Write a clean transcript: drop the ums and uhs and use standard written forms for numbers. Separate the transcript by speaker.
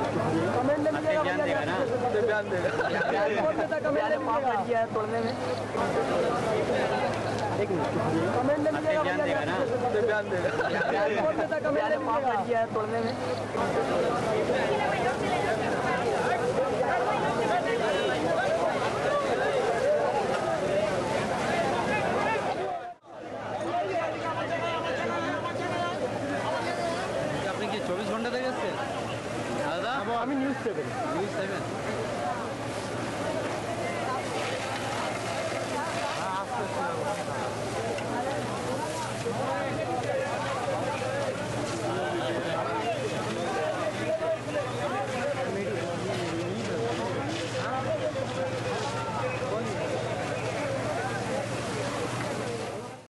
Speaker 1: Comment ले लीजिएगा,
Speaker 2: ध्यान देगा ना,
Speaker 1: ध्यान देगा, तोड़ने में। एक मिनट, कमेंट ले लीजिएगा,
Speaker 2: ध्यान देगा ना,
Speaker 1: ध्यान देगा, कमेंट ले लीजिएगा, तोड़ने में।
Speaker 2: আপনি কি 24 ঘন্টা থেকে এসেছেন দাদা?
Speaker 1: আমি নিউজ 7।
Speaker 2: নিউজ 7